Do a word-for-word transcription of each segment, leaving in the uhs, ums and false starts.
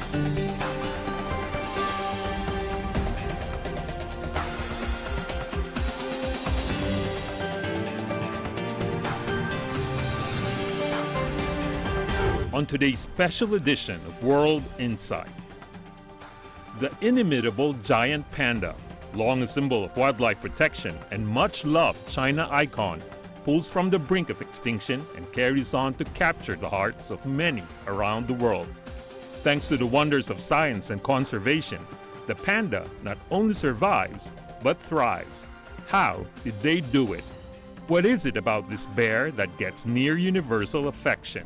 On today's special edition of World Insight, the inimitable giant panda, long a symbol of wildlife protection and much loved China icon, pulls from the brink of extinction and carries on to capture the hearts of many around the world. Thanks to the wonders of science and conservation, the panda not only survives but thrives. How did they do it? What is it about this bear that gets near universal affection?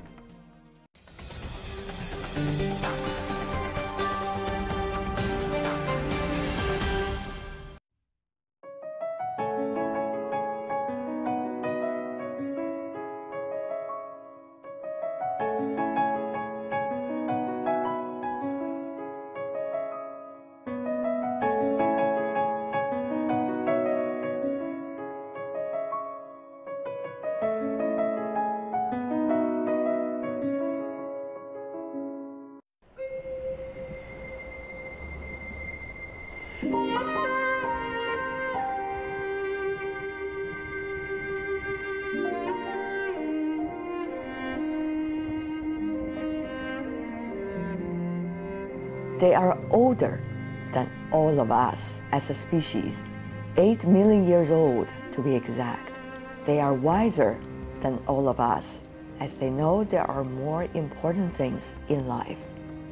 They are older than all of us as a species, eight million years old to be exact. They are wiser than all of us, as they know there are more important things in life.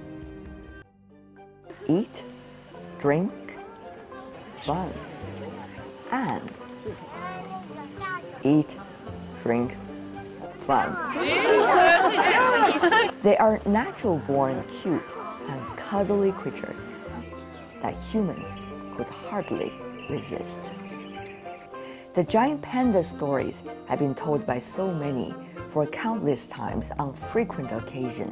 Eat, drink, fun, and eat, drink, fun. They are natural-born cute and cuddly creatures that humans could hardly resist. The giant panda stories have been told by so many for countless times on frequent occasions.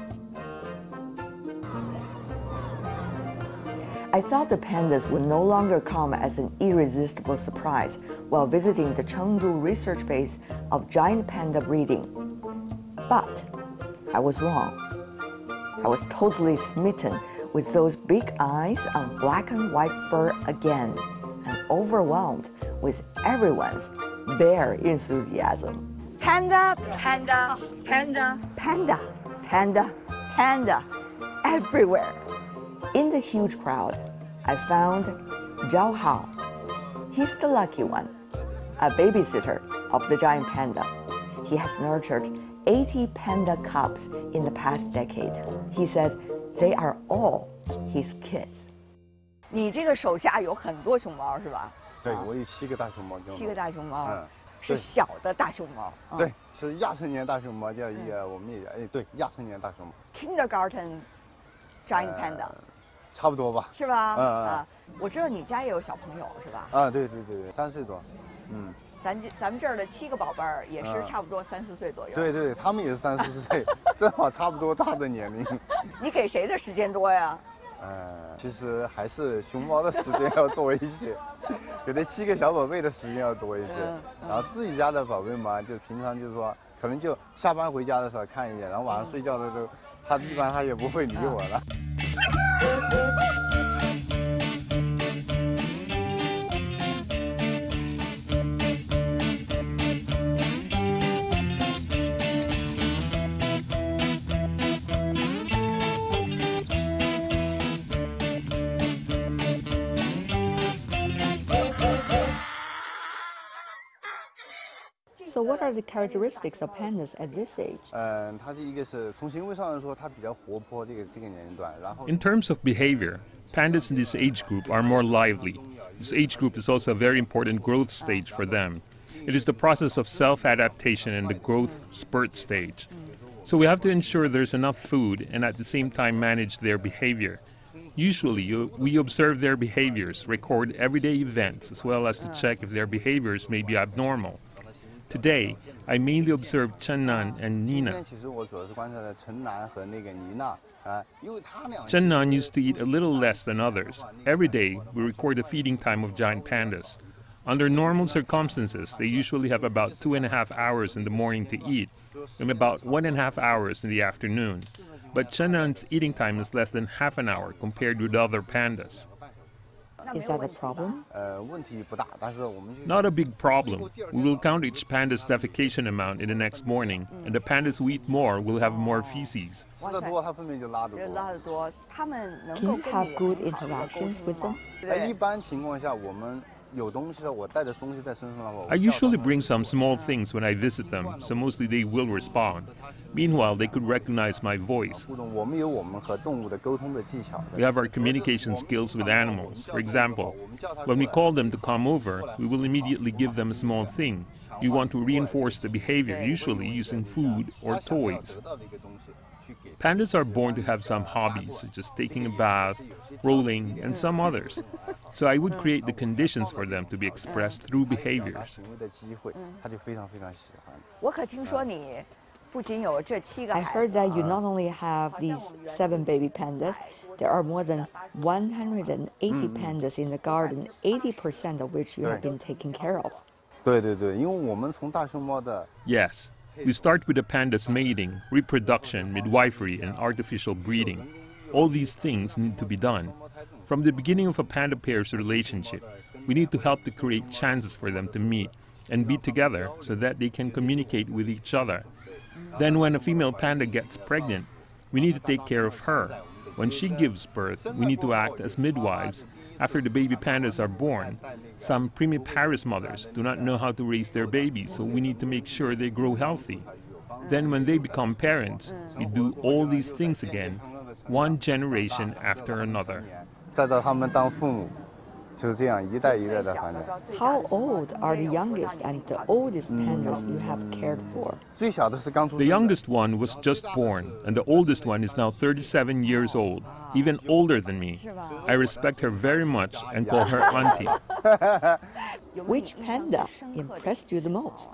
I thought the pandas would no longer come as an irresistible surprise while visiting the Chengdu research base of giant panda breeding. But I was wrong. I was totally smitten with those big eyes on black and white fur again, and overwhelmed with everyone's bear enthusiasm. Panda, panda, panda, panda, panda, panda, everywhere. In the huge crowd, I found Zhao Hao. He's the lucky one, a babysitter of the giant panda. He has nurtured eighty panda cubs in the past decade. He said they are all his kids. 你这个手下有很多熊猫是吧？ 对，我有七个大熊猫。 七个大熊猫， 嗯， 是小的大熊猫。 对，是亚成年大熊猫，叫一个我们也哎对，亚成年大熊猫。 Kindergarten giant panda， 差不多吧？ 是吧？嗯啊，我知道你家也有小朋友是吧？ 啊，对对对对，三岁多，嗯。 咱咱们这儿的七个宝贝儿也是差不多三四岁左右。 对对，他们也是三四岁，正好差不多大的年龄。 你给谁的时间多呀？ 呃，其实还是熊猫的时间要多一些，给这七个小宝贝的时间要多一些。然后自己家的宝贝嘛，就平常就是说，可能就下班回家的时候看一眼，然后晚上睡觉的时候，他一般他也不会理我了。 So what are the characteristics of pandas at this age? 嗯，它第一个是从行为上来说，它比较活泼，这个这个年龄段。然后 In terms of behavior, pandas in this age group are more lively. This age group is also a very important growth stage for them. It is the process of self-adaptation and the growth spurt stage. So we have to ensure there's enough food and at the same time manage their behavior. Usually, you, we observe their behaviors, record everyday events, as well as to check if their behaviors may be abnormal. Today, I mainly observed Chennan and Nina. Chennan used to eat a little less than others. Every day, we record the feeding time of giant pandas. Under normal circumstances, they usually have about two and a half hours in the morning to eat, and about one and a half hours in the afternoon. but Chenan's eating time is less than half an hour compared with other pandas. Is that a problem? Not a big problem. We will count each panda's defecation amount in the next morning, and the pandas who eat more will have more feces. Can you have good interactions with them? I usually bring some small things when I visit them, so mostly they will respond. Meanwhile, they could recognize my voice. We have our communication skills with animals. For example, when we call them to come over, we will immediately give them a small thing. We want to reinforce the behavior, usually using food or toys. Pandas are born to have some hobbies, such as taking a bath, rolling, and some others. So I would create the conditions for them to be expressed through behaviors. I heard that you not only have these seven baby pandas, there are more than one hundred eighty pandas in the garden, eighty percent of which you have been taking care of. Yes. We start with the pandas mating, reproduction, midwifery, and artificial breeding. All these things need to be done. From the beginning of a panda pair's relationship, we need to help to create chances for them to meet and be together so that they can communicate with each other. Then when a female panda gets pregnant, we need to take care of her. When she gives birth, we need to act as midwives. After the baby pandas are born, some primiparous mothers do not know how to raise their babies, so we need to make sure they grow healthy. Then when they become parents, we do all these things again, one generation after another. How old are the youngest and the oldest pandas you have cared for? The youngest one was just born, and the oldest one is now thirty-seven years old, even older than me. I respect her very much and call her auntie. Which panda impressed you the most?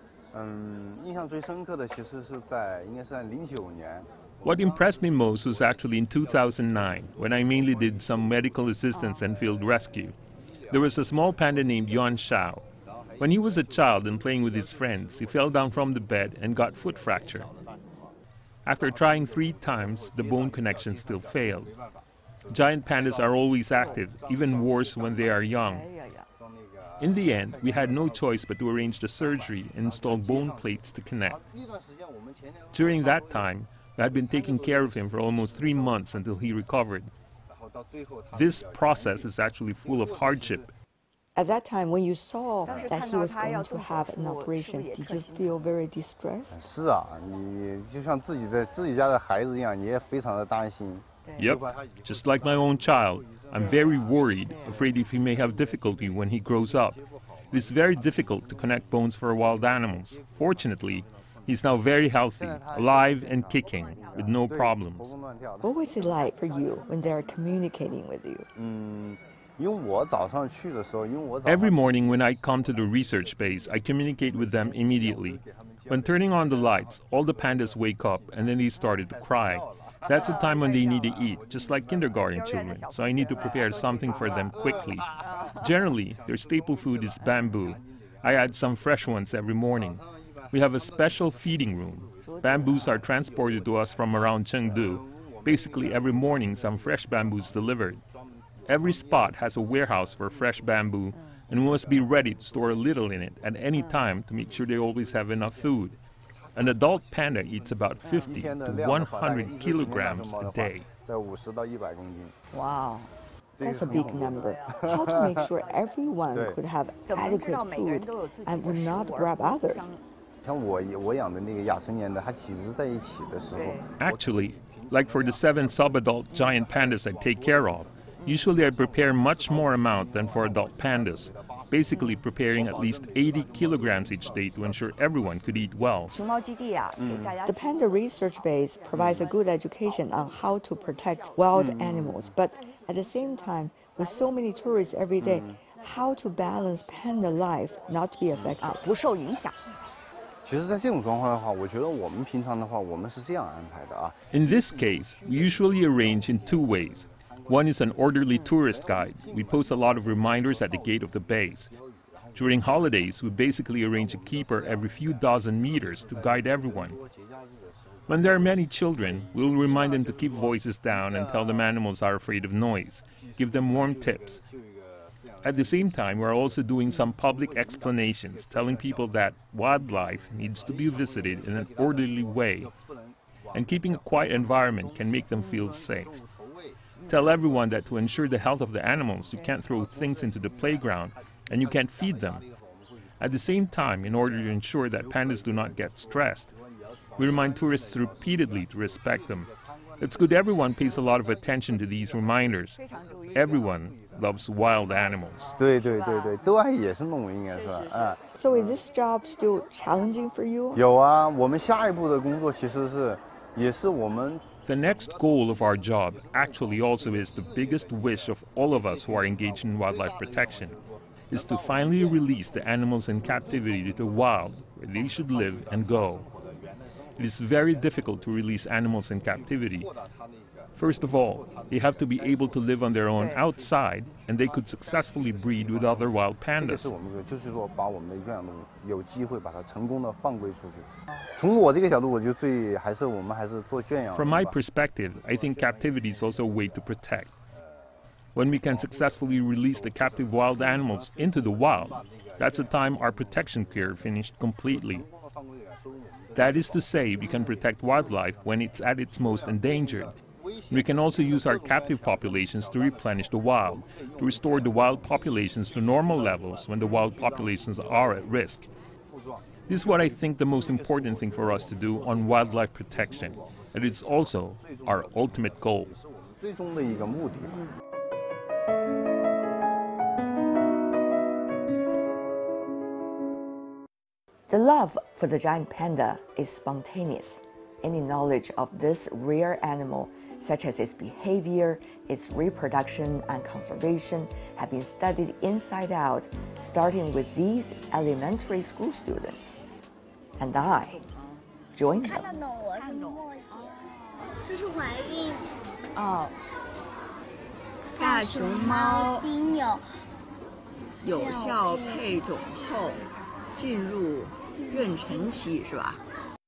What impressed me most was actually in two thousand nine, when I mainly did some medical assistance and field rescue. There was a small panda named Yuan Shao. When he was a child and playing with his friends, he fell down from the bed and got foot fracture. After trying three times, the bone connection still failed. Giant pandas are always active, even worse when they are young. In the end, we had no choice but to arrange the surgery and install bone plates to connect. During that time, we had been taking care of him for almost three months until he recovered. This process is actually full of hardship. At that time, when you saw that he was going to have an operation, did you feel very distressed? Yep, just like my own child. I'm very worried, afraid if he may have difficulty when he grows up. It is very difficult to connect bones for wild animals. Fortunately, he's now very healthy, alive and kicking, with no problems. What was it like for you when they are communicating with you? Every morning when I come to the research base, I communicate with them immediately. When turning on the lights, all the pandas wake up and then they started to cry. That's the time when they need to eat, just like kindergarten children, so I need to prepare something for them quickly. Generally, their staple food is bamboo. I add some fresh ones every morning. We have a special feeding room. Bamboos are transported to us from around Chengdu. Basically, every morning some fresh bamboo is delivered. Every spot has a warehouse for fresh bamboo, and we must be ready to store a little in it at any time to make sure they always have enough food. An adult panda eats about fifty to one hundred kilograms a day. Wow, that's a big number. How to make sure everyone could have adequate food and would not grab others? Actually, like for the seven subadult giant pandas I take care of, usually I prepare much more amount than for adult pandas, basically preparing at least eighty kilograms each day to ensure everyone could eat well. The Panda Research Base provides a good education on how to protect wild animals, but at the same time, with so many tourists every day, how to balance panda life not to be affected. In this case, we usually arrange in two ways. One is an orderly tourist guide. We post a lot of reminders at the gate of the base. During holidays, we basically arrange a keeper every few dozen meters to guide everyone. When there are many children, we will remind them to keep voices down and tell them animals are afraid of noise, give them warm tips. At the same time, we're also doing some public explanations, telling people that wildlife needs to be visited in an orderly way, and keeping a quiet environment can make them feel safe. Tell everyone that to ensure the health of the animals, you can't throw things into the playground and you can't feed them. At the same time, in order to ensure that pandas do not get stressed, we remind tourists repeatedly to respect them. It's good everyone pays a lot of attention to these reminders. Everyone loves wild animals. So is this job still challenging for you? The next goal of our job actually also is the biggest wish of all of us who are engaged in wildlife protection, is to finally release the animals in captivity to the wild, where they should live and go. It is very difficult to release animals in captivity. First of all, they have to be able to live on their own outside, and they could successfully breed with other wild pandas. From my perspective, I think captivity is also a way to protect. When we can successfully release the captive wild animals into the wild, that's the time our protection care finished completely. That is to say, we can protect wildlife when it's at its most endangered. We can also use our captive populations to replenish the wild, to restore the wild populations to normal levels when the wild populations are at risk. This is what I think the most important thing for us to do on wildlife protection, and it's also our ultimate goal. The love for the giant panda is spontaneous. Any knowledge of this rare animal, such as its behavior, its reproduction and conservation, have been studied inside out, starting with these elementary school students. And I joined them. 这是怀孕。 哦，大熊猫经有有效配种后进入妊娠期，是吧？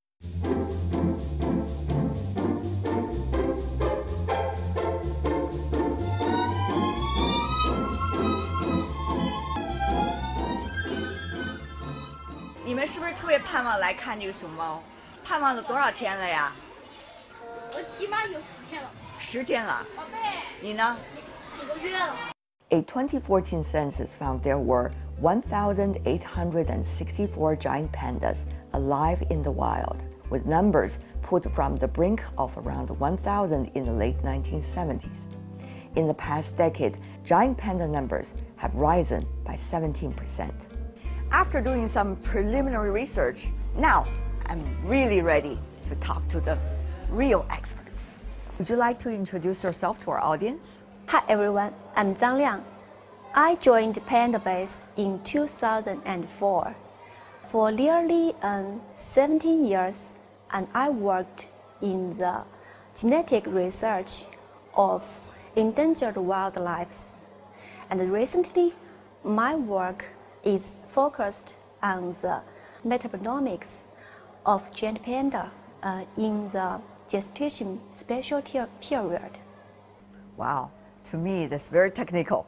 你们是不是特别盼望来看这个熊猫？盼望了多少天了呀？ 我起码有十天了。 十天了。 宝贝， 你呢？ 几个月了。 A twenty fourteen census found there were one thousand eight hundred sixty-four giant pandas alive in the wild, with numbers put from the brink of around one thousand in the late nineteen seventies. In the past decade, giant panda numbers have risen by seventeen percent. After doing some preliminary research, now I'm really ready to talk to the real experts. Would you like to introduce yourself to our audience? Hi everyone, I'm Zhang Liang. I joined Panda Base in two thousand four. For nearly um, seventeen years, and I worked in the genetic research of endangered wildlife. And recently, my work is focused on the metabolomics of giant panda uh, in the gestation special period. Wow, to me that's very technical.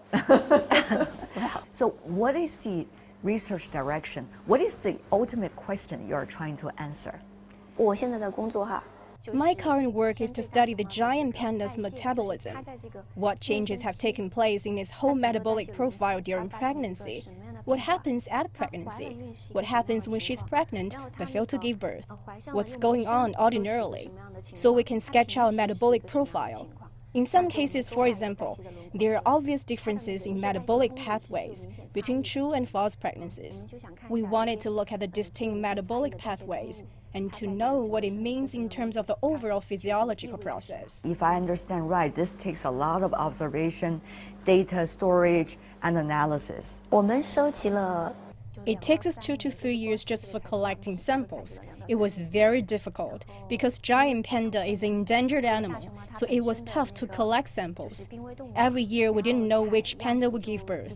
So what is the research direction? What is the ultimate question you are trying to answer? 我现在的工作哈。 My current work is to study the giant panda's metabolism. What changes have taken place in its whole metabolic profile during pregnancy? What happens at pregnancy? What happens when she's pregnant but fails to give birth? What's going on ordinarily? So we can sketch out a metabolic profile. In some cases, for example, there are obvious differences in metabolic pathways between true and false pregnancies. We wanted to look at the distinct metabolic pathways and to know what it means in terms of the overall physiological process. If I understand right, this takes a lot of observation, data storage, and analysis. 我们收集了 It takes us two to three years just for collecting samples. It was very difficult because giant panda is an endangered animal, so it was tough to collect samples. Every year we didn't know which panda would give birth.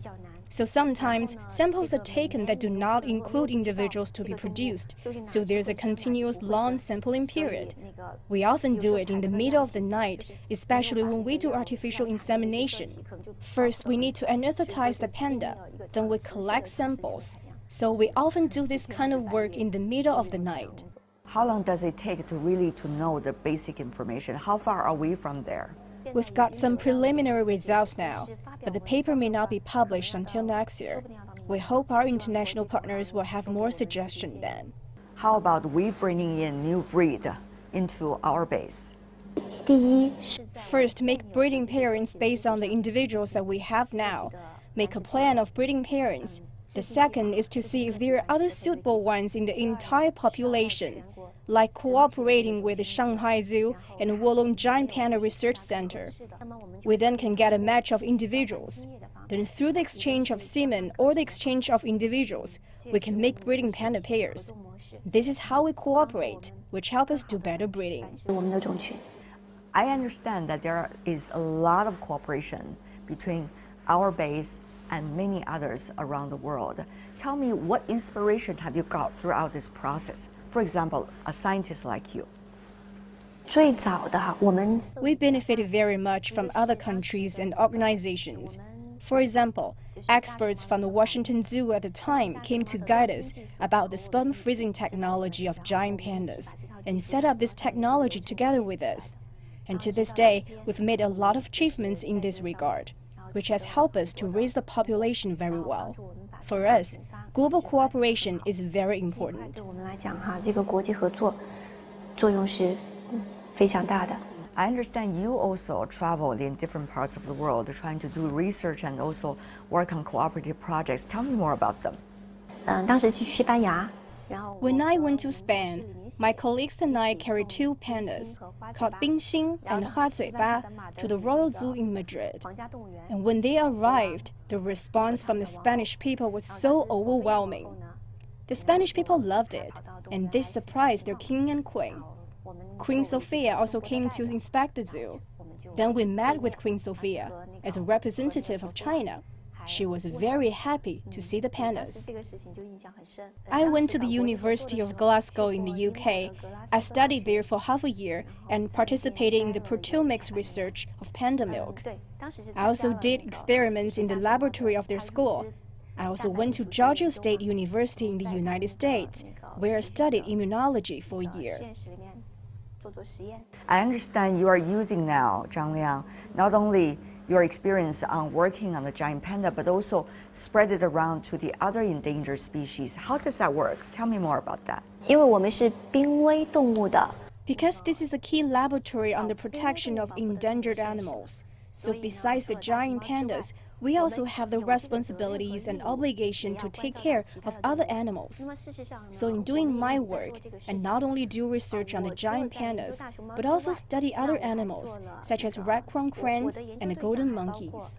So sometimes samples are taken that do not include individuals to be produced, so there's a continuous long sampling period. We often do it in the middle of the night, especially when we do artificial insemination. First, we need to anesthetize the panda, then we collect samples. So we often do this kind of work in the middle of the night. How long does it take to really to know the basic information? How far are we from there? We've got some preliminary results now, but the paper may not be published until next year. We hope our international partners will have more suggestions then. How about we bringing in new breed into our base? First, make breeding parents based on the individuals that we have now. Make a plan of breeding parents. The second is to see if there are other suitable ones in the entire population, like cooperating with the Shanghai Zoo and Wolong Giant Panda Research Center. We then can get a match of individuals. Then through the exchange of semen or the exchange of individuals, we can make breeding panda pairs. This is how we cooperate, which helps us do better breeding. I understand that there is a lot of cooperation between our base and many others around the world. Tell me, what inspiration have you got throughout this process? For example, a scientist like you. We benefited very much from other countries and organizations. For example, experts from the Washington Zoo at the time came to guide us about the sperm freezing technology of giant pandas and set up this technology together with us. And to this day, we've made a lot of achievements in this regard, which has helped us to raise the population very well. For us, global cooperation is very important. I understand you also traveled in different parts of the world trying to do research and also work on cooperative projects. Tell me more about them. When I went to Spain, my colleagues and I carried two pandas, called Bingxing and Huazuiba, to the Royal Zoo in Madrid. And when they arrived, the response from the Spanish people was so overwhelming. The Spanish people loved it, and this surprised their king and queen. Queen Sophia also came to inspect the zoo. Then we met with Queen Sophia as a representative of China. She was very happy to see the pandas. I went to the University of Glasgow in the U K. I studied there for half a year and participated in the proteomics research of panda milk. I also did experiments in the laboratory of their school. I also went to Georgia State University in the United States, where I studied immunology for a year. I understand you are using now, Zhang Liang, not only your experience on working on the giant panda, but also spread it around to the other endangered species. How does that work? Tell me more about that. Because this is the key laboratory on the protection of endangered animals. So besides the giant pandas, we also have the responsibilities and obligation to take care of other animals. So in doing my work, I not only do research on the giant pandas, but also study other animals, such as red-crowned cranes and the golden monkeys.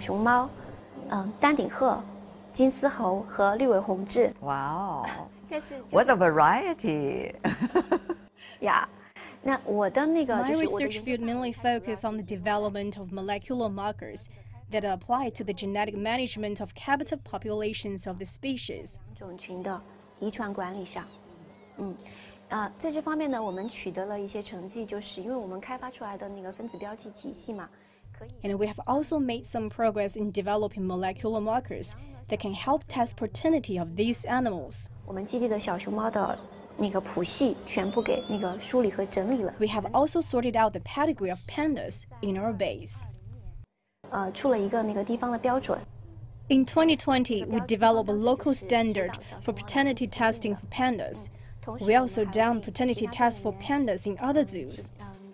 Wow, what a variety! Yeah. My research field mainly focuses on the development of molecular markers that apply to the genetic management of captive populations of the species. And we have also made some progress in developing molecular markers that can help test paternity of these animals. We have also sorted out the pedigree of pandas in our base. In twenty twenty, we developed a local standard for paternity testing for pandas. We also done paternity tests for pandas in other zoos.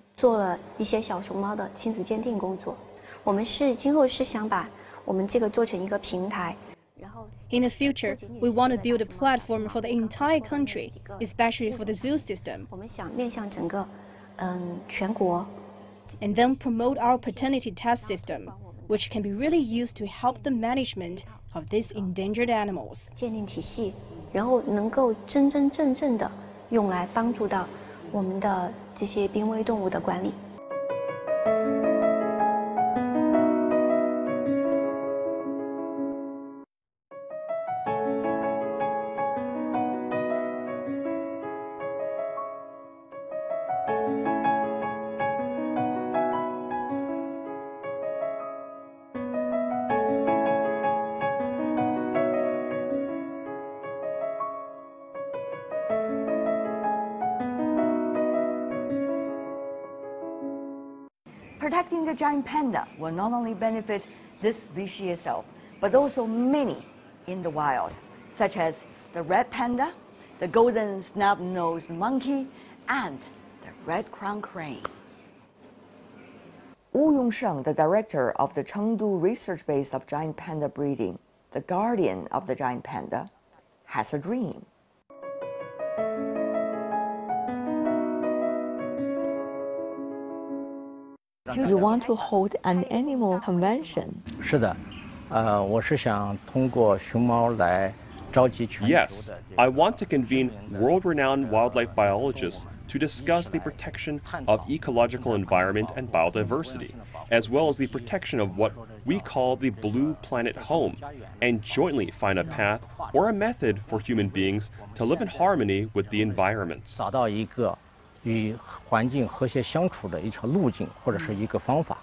In the future, we want to build a platform for the entire country, especially for the zoo system, and then promote our paternity test system, which can be really used to help the management of these endangered animals. Protecting the giant panda will not only benefit this species itself, but also many in the wild, such as the red panda, the golden snub-nosed monkey, and the red-crowned crane. Wu Yongsheng, the director of the Chengdu research base of giant panda breeding, the guardian of the giant panda, has a dream. You want to hold an animal convention? 是的，呃，我是想通过熊猫来召集全球的。 Yes, I want to convene world-renowned wildlife biologists to discuss the protection of ecological environment and biodiversity, as well as the protection of what we call the blue planet home, and jointly find a path or a method for human beings to live in harmony with the environment. 找到一个与环境和谐相处的一条路径或者是一个方法。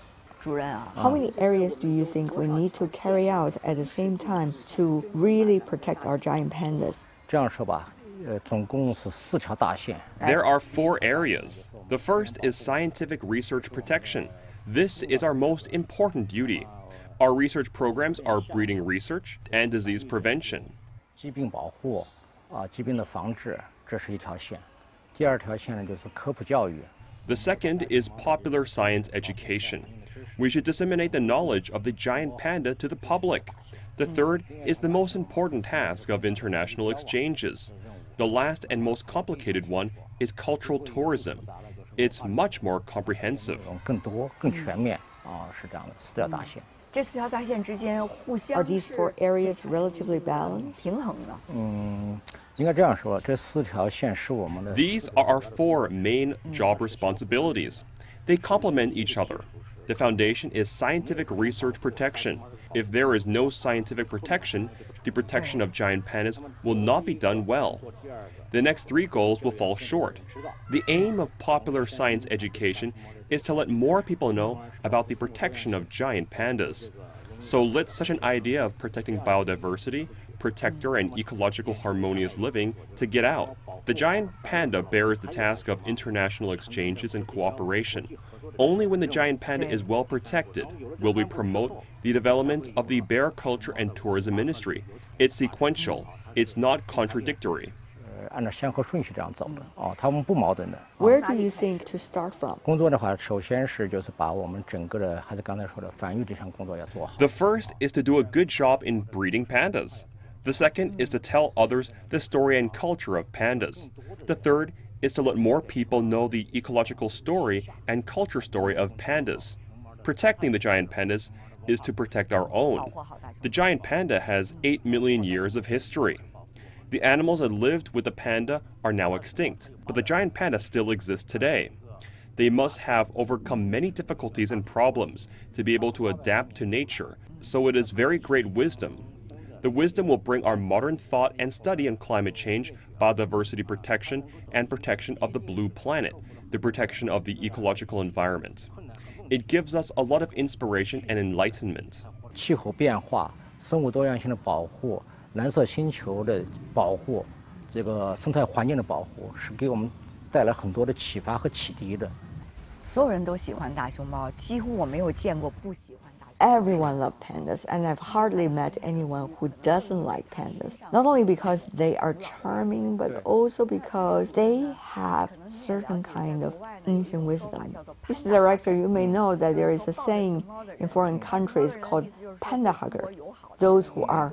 How many areas do you think we need to carry out at the same time to really protect our giant pandas? 这样说吧，呃，总共是四条大线。 There are four areas. The first is scientific research protection. This is our most important duty. Our research programs are breeding research and disease prevention. 疾病保护啊，疾病的防治，这是一条线。第二条线呢，就是科普教育。 The second is popular science education. We should disseminate the knowledge of the giant panda to the public. The third is the most important task of international exchanges. The last and most complicated one is cultural tourism. It's much more comprehensive. 更多、更全面啊，是这样的，四条大线。 这四条大线之间互相 Are these four areas relatively balanced? 平衡的。 嗯，应该这样说，这四条线是我们的。 These are our four main job responsibilities. They complement each other. The foundation is scientific research protection. If there is no scientific protection, the protection of giant pandas will not be done well. The next three goals will fall short. The aim of popular science education is to let more people know about the protection of giant pandas. So let such an idea of protecting biodiversity, protector and ecological harmonious living to get out. The giant panda bears the task of international exchanges and cooperation. Only when the giant panda is well protected will we promote the development of the bear culture and tourism industry. It's sequential. It's not contradictory. 按照先后顺序这样走的哦，他们不矛盾的。 Where do you think to start from? 工作的话，首先是就是把我们整个的，还是刚才说的繁育这项工作要做好。 The first is to do a good job in breeding pandas. The second is to tell others the story and culture of pandas. The third is to let more people know the ecological story and culture story of pandas. Protecting the giant pandas is to protect our own. The giant panda has eight million years of history. The animals that lived with the panda are now extinct, but the giant panda still exists today. They must have overcome many difficulties and problems to be able to adapt to nature, so it is very great wisdom. The wisdom will bring our modern thought and study on climate change, biodiversity protection, and protection of the blue planet, the protection of the ecological environment. It gives us a lot of inspiration and enlightenment. 气候变化、生物多样性的保护、蓝色星球的保护、这个生态环境的保护，是给我们带来很多的启发和启迪的。 所有人都喜欢大熊猫，几乎我没有见过不喜欢大熊猫。 Everyone loves pandas, and I've hardly met anyone who doesn't like pandas. Not only because they are charming, but also because they have certain kind of ancient wisdom. Mister Director, you may know that there is a saying in foreign countries called panda hugger, those who are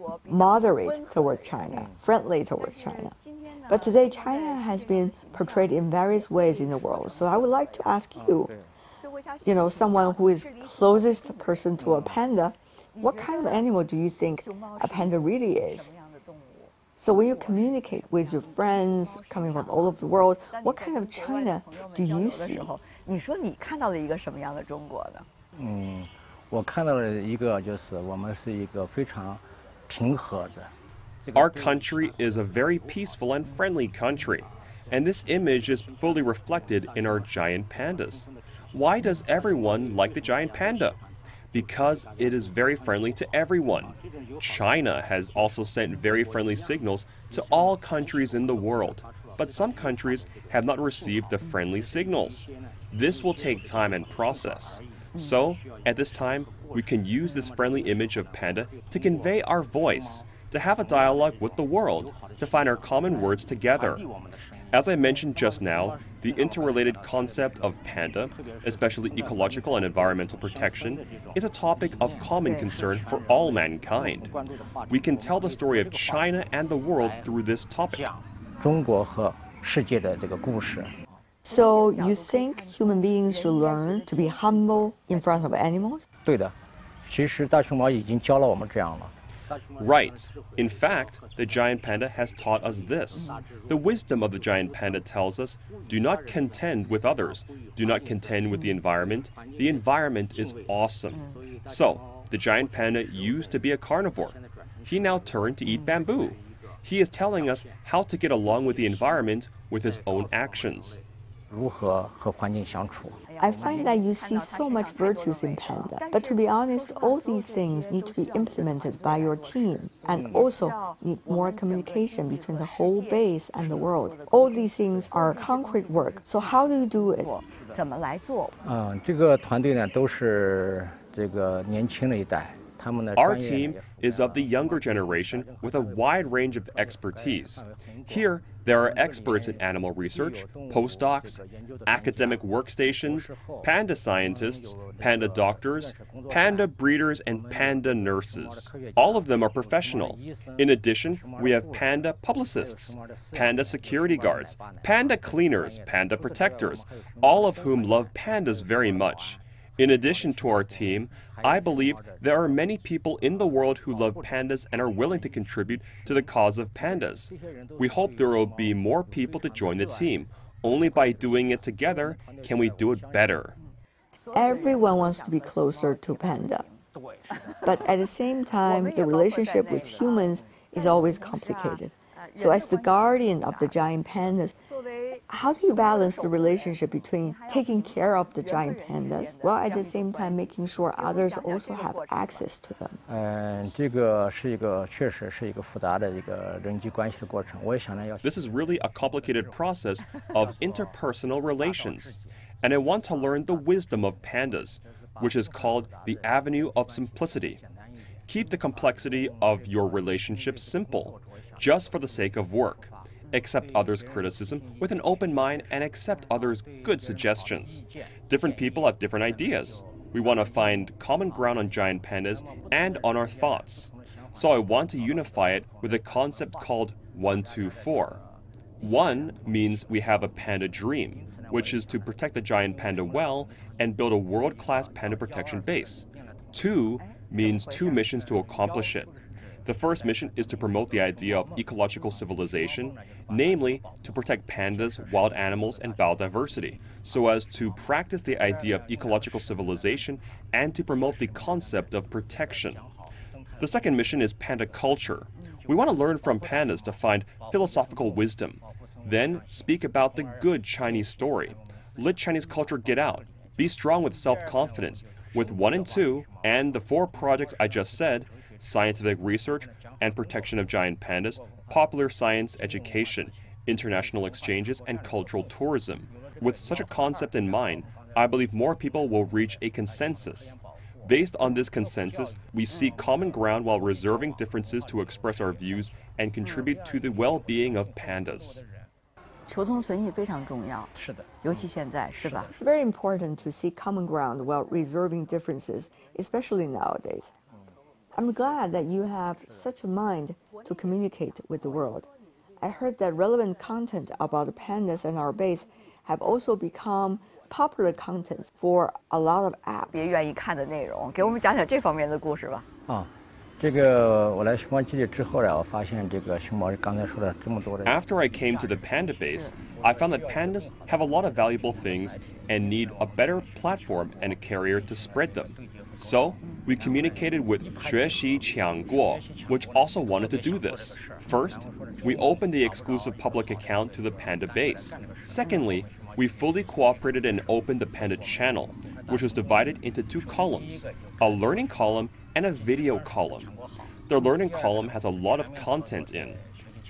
moderate toward China, friendly towards China. But today, China has been portrayed in various ways in the world. So I would like to ask you, you know, someone who is closest person to a panda, what kind of animal do you think a panda really is? So when you communicate with your friends coming from all over the world, what kind of China do you see? 你说你看到了一个什么样的中国呢？ 嗯，我看到了一个，就是我们是一个非常平和的。 Our country is a very peaceful and friendly country, and this image is fully reflected in our giant pandas. Why does everyone like the giant panda? Because it is very friendly to everyone. China has also sent very friendly signals to all countries in the world, but some countries have not received the friendly signals. This will take time and process. So, at this time, we can use this friendly image of panda to convey our voice, to have a dialogue with the world, to find our common words together. As I mentioned just now, the interrelated concept of panda, especially ecological and environmental protection, is a topic of common concern for all mankind. We can tell the story of China and the world through this topic. So you think human beings should learn to be humble in front of animals? 对的，其实大熊猫已经教了我们这样了。 Right. In fact, the giant panda has taught us this. The wisdom of the giant panda tells us, do not contend with others. Do not contend with the environment. The environment is awesome. So, the giant panda used to be a carnivore. He now turned to eat bamboo. He is telling us how to get along with the environment with his own actions. I find that you see so much virtues in Panda, but to be honest, all these things need to be implemented by your team and also need more communication between the whole base and the world. All these things are concrete work, so how do you do it? 怎么来做？ 嗯，这个团队呢都是这个年轻的一代。 Our team is of the younger generation with a wide range of expertise. Here, there are experts in animal research, postdocs, academic workstations, panda scientists, panda doctors, panda breeders, and panda nurses. All of them are professional. In addition, we have panda publicists, panda security guards, panda cleaners, panda protectors, all of whom love pandas very much. In addition to our team, I believe there are many people in the world who love pandas and are willing to contribute to the cause of pandas. We hope there will be more people to join the team. Only by doing it together can we do it better. Everyone wants to be closer to panda. But at the same time, the relationship with humans is always complicated. So as the guardian of the giant pandas, how do you balance the relationship between taking care of the giant pandas while at the same time making sure others also have access to them? 嗯，这个是一个确实是一个复杂的一个人际关系的过程。我也想呢要。 This is really a complicated process of interpersonal relations, and I want to learn the wisdom of pandas, which is called the avenue of simplicity. Keep the complexity of your relationship simple, just for the sake of work. Accept others' criticism with an open mind and accept others' good suggestions. Different people have different ideas. We want to find common ground on giant pandas and on our thoughts. So I want to unify it with a concept called one two four. One means we have a panda dream, which is to protect the giant panda well and build a world-class panda protection base. Two means two missions to accomplish it. The first mission is to promote the idea of ecological civilization, namely to protect pandas, wild animals, and biodiversity, so as to practice the idea of ecological civilization and to promote the concept of protection. The second mission is panda culture. We want to learn from pandas to find philosophical wisdom, then speak about the good Chinese story. Let Chinese culture get out. Be strong with self-confidence. With one and two, and the four projects I just said, scientific research and protection of giant pandas, popular science education, international exchanges, and cultural tourism. With such a concept in mind, I believe more people will reach a consensus. Based on this consensus, we seek common ground while reserving differences to express our views and contribute to the well-being of pandas. 求同存异非常重要， 是的， 尤其现在，是吧？ It's very important to seek common ground while reserving differences, especially nowadays. I'm glad that you have such a mind to communicate with the world. I heard that relevant content about the pandas and our base have also become popular content for a lot of apps. 别愿意看的内容，给我们讲讲这方面的故事吧。 啊，这个我来熊猫基地之后呢，我发现这个熊猫刚才说的这么多的。 After I came to the panda base, I found that pandas have a lot of valuable things and need a better platform and a carrier to spread them. So, we communicated with 学习抢过, which also wanted to do this. First, we opened the exclusive public account to the Panda base. Secondly, we fully cooperated and opened the Panda channel, which was divided into two columns, a learning column and a video column. The learning column has a lot of content in.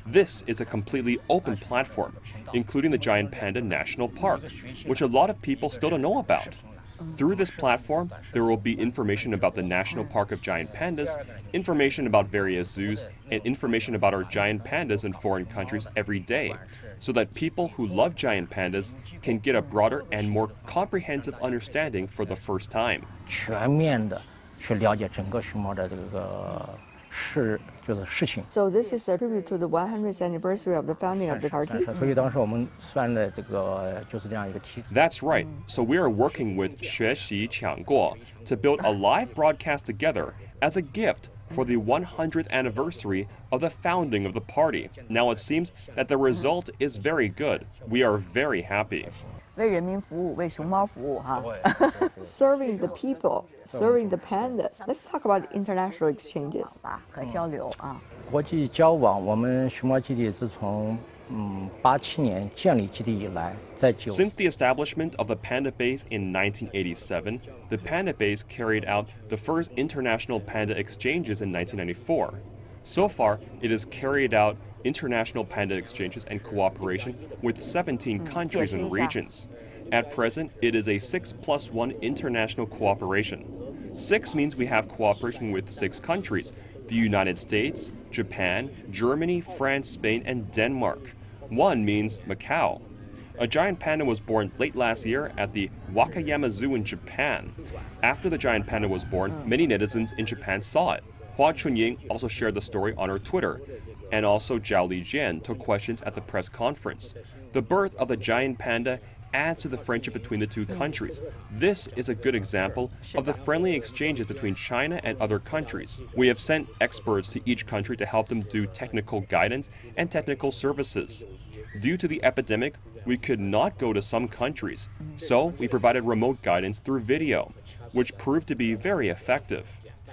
This is a completely open platform, including the Giant Panda National Park, which a lot of people still don't know about. Through this platform, there will be information about the National Park of Giant Pandas, information about various zoos, and information about our giant pandas in foreign countries every day, so that people who love giant pandas can get a broader and more comprehensive understanding for the first time. 全面的去了解整个熊猫的这个事，就是事情。 So this is a tribute to the one hundredth anniversary of the founding of the party. 所以当时我们算的这个就是这样一个题材。 That's right. So we are working with 学习抢过 to build a live broadcast together as a gift for the one hundredth anniversary of the founding of the party. Now it seems that the result is very good. We are very happy. 为人民服务，为熊猫服务哈。 Serving the people, serving the pandas. Let's talk about international exchanges. 和交流啊。 国际交往，我们熊猫基地自从嗯八七年建立基地以来，在九。 Since the establishment of the Panda Base in nineteen eighty-seven, the Panda Base carried out the first international panda exchanges in nineteen ninety-four. So far, it has carried out international panda exchanges and cooperation with seventeen countries and regions. At present, it is a six plus one international cooperation. Six means we have cooperation with six countries: the United States, Japan, Germany, France, Spain, and Denmark. One means Macau. A giant panda was born late last year at the Wakayama Zoo in Japan. After the giant panda was born, many netizens in Japan saw it. Hua Chunying also shared the story on her Twitter. And also Zhao Lijian took questions at the press conference. The birth of the giant panda adds to the friendship between the two countries. This is a good example of the friendly exchanges between China and other countries. We have sent experts to each country to help them do technical guidance and technical services. Due to the epidemic, we could not go to some countries, so we provided remote guidance through video, which proved to be very effective.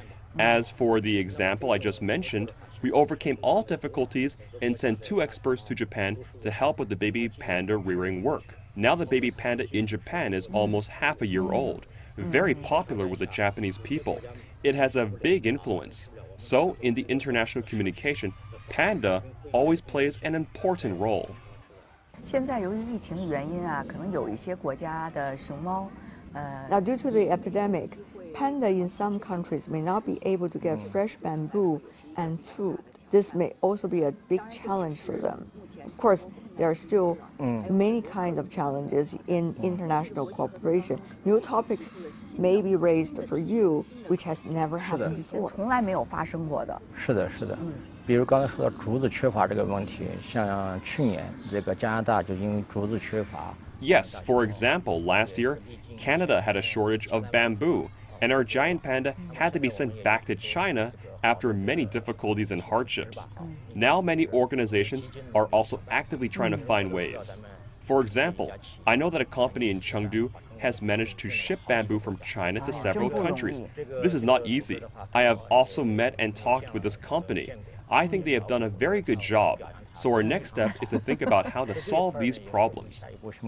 As for the example I just mentioned, we overcame all difficulties and sent two experts to Japan to help with the baby panda rearing work. Now the baby panda in Japan is almost half a year old, very popular with the Japanese people. It has a big influence. So in the international communication, panda always plays an important role. 现在由于疫情的原因啊，可能有一些国家的熊猫，呃。 Now, due to the epidemic, panda in some countries may not be able to get fresh bamboo and food. This may also be a big challenge for them. Of course, there are still many kinds of challenges in international cooperation. New topics may be raised for you, which has never happened before. 从来没有发生过的。 是的，是的。比如刚才说到竹子缺乏这个问题，像去年这个加拿大就因为竹子缺乏。 Yes, for example, last year, Canada had a shortage of bamboo, and our giant panda had to be sent back to China after many difficulties and hardships. Now many organizations are also actively trying to find ways. For example, I know that a company in Chengdu has managed to ship bamboo from China to several countries. This is not easy. I have also met and talked with this company. I think they have done a very good job. So our next step is to think about how to solve these problems.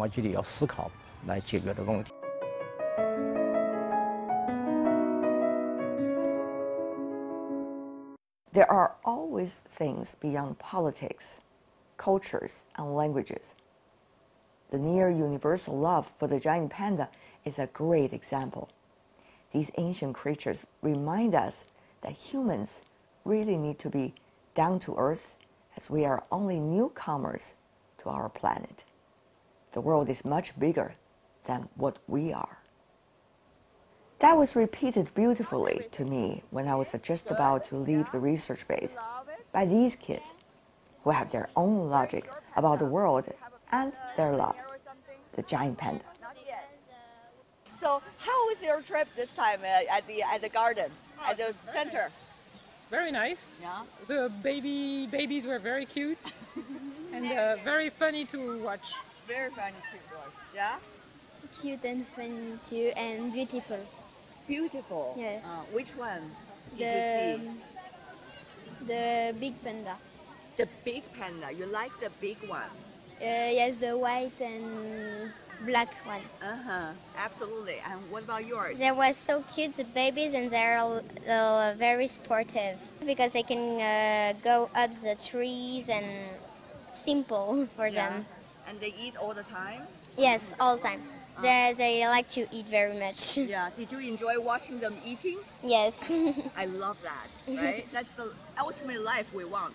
There are always things beyond politics, cultures, and languages. The near universal love for the giant panda is a great example. These ancient creatures remind us that humans really need to be down to earth, as we are only newcomers to our planet. The world is much bigger than what we are. That was repeated beautifully to me when I was just about to leave the research base by these kids who have their own logic about the world and their love, the giant panda. So how was your trip this time uh, at the at the garden, at the center? Very nice. Yeah. The baby babies were very cute and uh, very funny to watch. Very funny to watch. Yeah. Cute and funny too, and beautiful. Beautiful. Yeah. Uh, which one did The you see? the big panda. The big panda. You like the big one? Uh, yes, the white and black one. Uh huh. Absolutely. And what about yours? They were so cute, the babies, and they're uh, very sportive. Because they can uh, go up the trees and simple for Yeah. them. And they eat all the time? Yes, all the time. They, they like to eat very much. Yeah. Did you enjoy watching them eating? Yes. I love that, right? That's the ultimate life we want.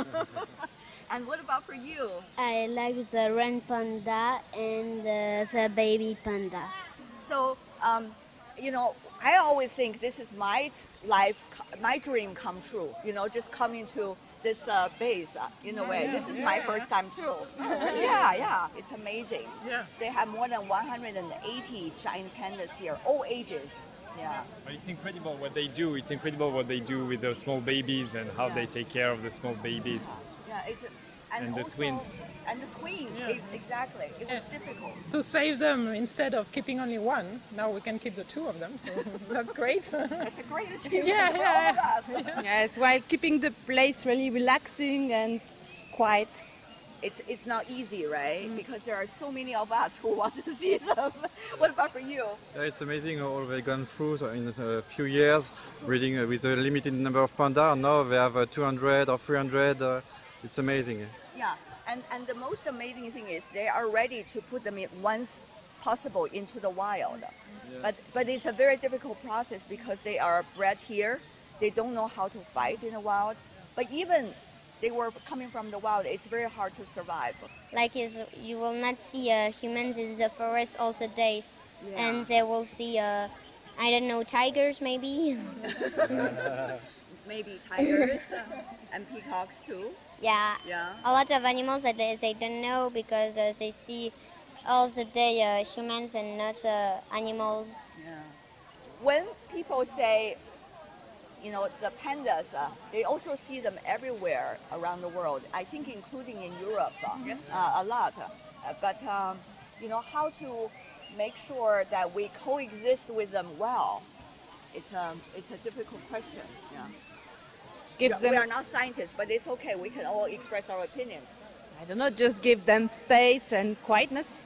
And what about for you? I like the red panda and uh, the baby panda. So, um, you know, I always think this is my life, my dream come true. You know, just coming to this uh, base uh, in a way. Yeah, this is yeah, my yeah. first time too. Yeah, yeah, it's amazing. Yeah. They have more than one hundred eighty giant pandas here, all ages. Yeah. But it's incredible what they do. It's incredible what they do with the small babies and how Yeah. they take care of the small babies. Yeah, it's. And, And the also- twins. And the twins, Yeah. ex- exactly. It was difficult. To save them, instead of keeping only one, now we can keep the two of them, so that's great. That's a great achievement Yeah, for yeah. all of us. Yes, while keeping the place really relaxing and quiet. It's, it's not easy, right? Because there are so many of us who want to see them. What about for you? Yeah, it's amazing how they've gone through so in a few years, breeding uh, with a limited number of panda. Now they have uh, two hundred or three hundred. Uh, it's amazing. Yeah, and, and the most amazing thing is they are ready to put them in once possible into the wild. Yeah. But, but it's a very difficult process because they are bred here. They don't know how to fight in the wild. But even they were coming from the wild, it's very hard to survive. Like is, you will not see uh, humans in the forest all the days. Yeah. And they will see, uh, I don't know, tigers maybe. Maybe tigers and peacocks too. Yeah. Yeah. A lot of animals that they, they don't know because uh, they see all the day uh, humans and not uh, animals. Yeah. When people say, you know, the pandas, uh, they also see them everywhere around the world. I think including in Europe, uh, Yes. uh, a lot. Uh, but, um, you know, how to make sure that we coexist with them well, it's a, it's a difficult question. Yeah. Give we, them, we are not scientists, but it's okay. We can all express our opinions. I don't know, just give them space and quietness.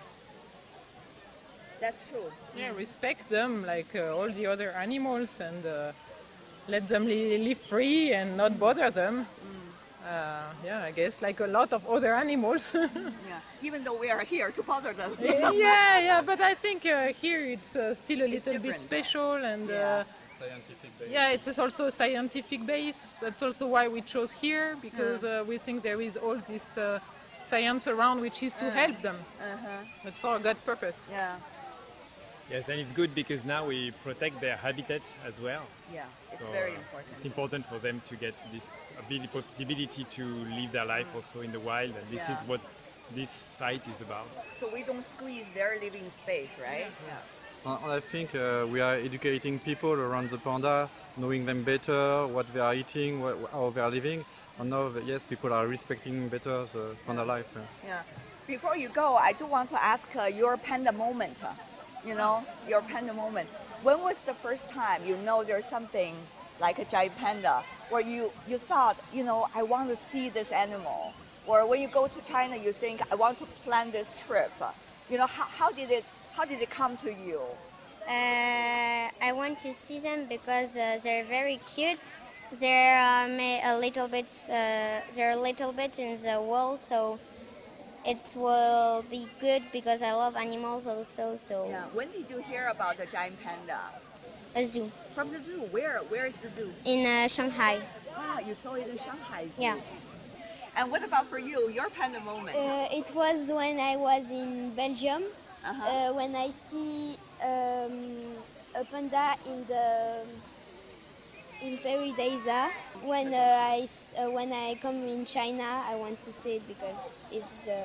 That's true. Yeah, respect them like uh, all the other animals and uh, let them li- live free and not bother them. Uh, yeah, I guess like a lot of other animals. Yeah. Even though we are here to bother them. yeah, yeah, but I think uh, here it's uh, still a It's little bit different. special and Yeah. uh, Scientific base. yeah, it is also a scientific base. That's also why we chose here because uh, we think there is all this uh, science around which is to Uh. help them, Uh-huh. but for a good purpose. Yeah. Yes, and it's good because now we protect their habitat as well. Yeah, it's So, very uh, important. It's important for them to get this ability, possibility to live their life also in the wild, and this Yeah. is what this site is about. So we don't squeeze their living space, right? Yeah. And I think uh, we are educating people around the panda, knowing them better, what they are eating, what, how they are living. And now, yes, people are respecting better the panda life. uh. Yeah. Before you go, I do want to ask uh, your panda moment. uh, You know, your panda moment. When was the first time you know there's something like a giant panda, where you, you thought, you know, I want to see this animal? Or when you go to China, you think, I want to plan this trip. You know, how, how did it how did it come to you? Uh, I want to see them because uh, they're very cute. They're uh, ma- a little bit. Uh, they're a little bit in the wall, so it will be good because I love animals also. So Yeah. When did you hear about the giant panda? a zoo From the zoo. Where? Where is the zoo? in uh, Shanghai. Ah, you saw it in Shanghai Zoo. Yeah. And what about for you? Your panda moment? Uh, it was when I was in Belgium, Uh-huh. uh, when I see um, a panda in the in Paradisa. When uh, I s- uh, when I come in China, I want to see it because it's the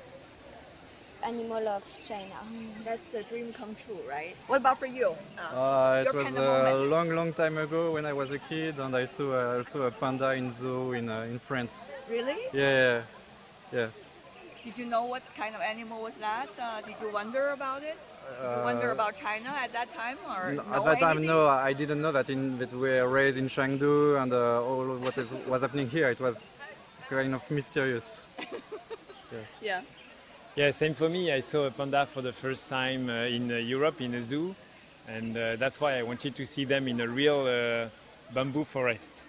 animal of China. That's the dream come true, right? What about for you? Uh, it Your was panda a moment. long, long time ago when I was a kid, and I saw uh, also a panda in zoo in uh, in France. Really? Yeah, yeah. Did you know what kind of animal was that? Uh, did you wonder about it? Did you Uh, wonder about China at that time, or No, know at that time, anything? no, I didn't know that, in, that we were raised in Chengdu and uh, all what is, was happening here. It was kind of mysterious. Yeah. Yeah. Yeah, same for me. I saw a panda for the first time uh, in uh, Europe in a zoo, and uh, that's why I wanted to see them in a real uh, bamboo forest.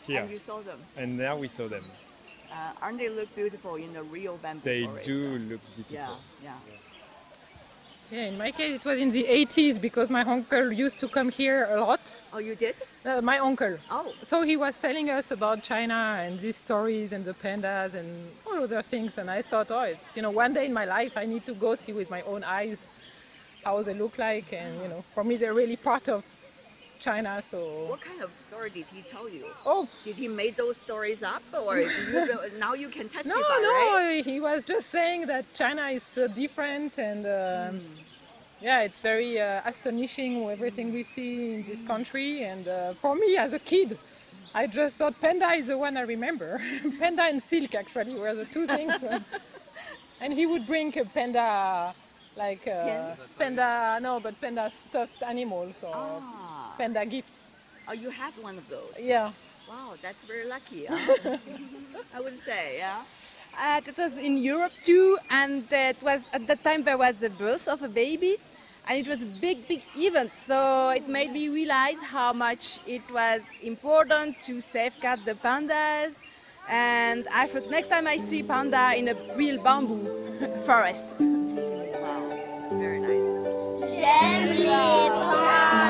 here. And you saw them? And now we saw them. Uh, aren't they look beautiful in the real bamboo They forest? do look beautiful. Yeah, yeah. Yeah, in my case it was in the eighties because my uncle used to come here a lot. Oh, you did? Uh, my uncle. Oh. So he was telling us about China and these stories and the pandas and all other things, and I thought, oh, it, you know, one day in my life I need to go see with my own eyes how they look like, and you know, for me they're really part of China. So. What kind of story did he tell you? Oh. Did he make those stories up, or you, now you can testify, No, no, right? he was just saying that China is so different, and um, mm. yeah, it's very uh, astonishing everything we see in this country. And uh, for me as a kid, I just thought Panda is the one I remember. Panda and silk actually were the two things. And he would bring a panda, like uh, panda, no, but panda stuffed animals or ah. panda gifts. Oh, you had one of those? Yeah. Wow, that's very lucky. Huh? I would say, yeah. Uh, it was in Europe too, and it was at that time there was the birth of a baby, and it was a big, big event. So it made me realize how much it was important to safeguard the pandas. And I thought next time I see panda in a real bamboo forest. Wow, it's very nice. J'aime les pandas.